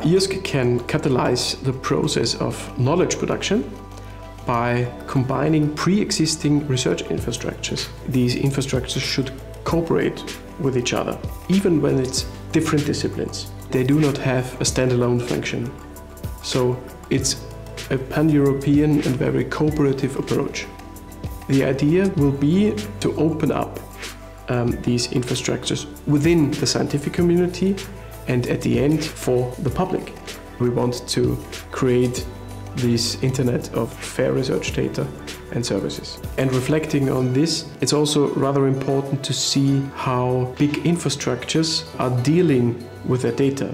EOSC can catalyze the process of knowledge production by combining pre-existing research infrastructures. These infrastructures should cooperate with each other, even when it's different disciplines. They do not have a standalone function. So it's a pan-European and very cooperative approach. The idea will be to open up these infrastructures within the scientific community and at the end for the public. We want to create this internet of fair research data and services. And reflecting on this, it's also rather important to see how big infrastructures are dealing with their data.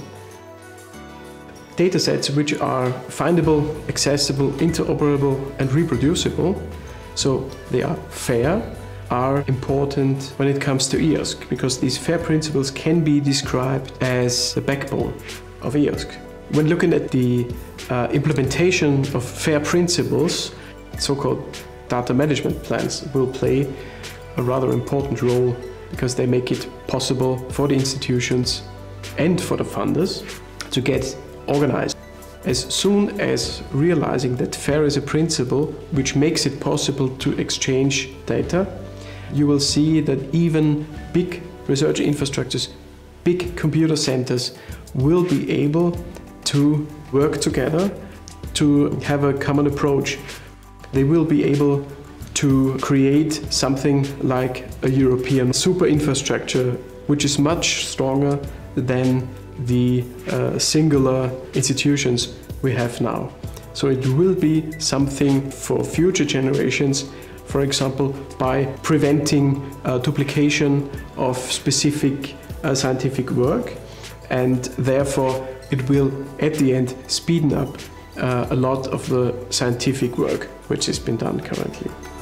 Datasets which are findable, accessible, interoperable and reproducible, so they are fair, are important when it comes to EOSC, because these FAIR principles can be described as the backbone of EOSC. When looking at the implementation of FAIR principles, so-called data management plans will play a rather important role because they make it possible for the institutions and for the funders to get organized. As soon as realizing that FAIR is a principle which makes it possible to exchange data, you will see that even big research infrastructures, big computer centers will be able to work together to have a common approach. They will be able to create something like a European super infrastructure, which is much stronger than the singular institutions we have now. So it will be something for future generations, for example, by preventing duplication of specific scientific work, and therefore it will at the end speeden up a lot of the scientific work which has been done currently.